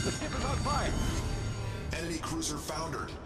The ship is on fire! Enemy cruiser foundered.